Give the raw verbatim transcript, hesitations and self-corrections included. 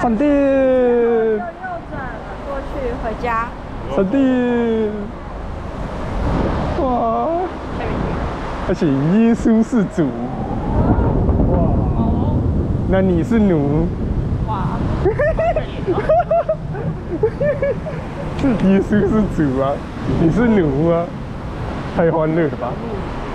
闪电！ 右转过去回家。 闪电！哇！而且耶稣是主。哇！ 哦。 那你是奴。 哇！ 耶稣是主啊，你是奴啊，太欢乐了吧？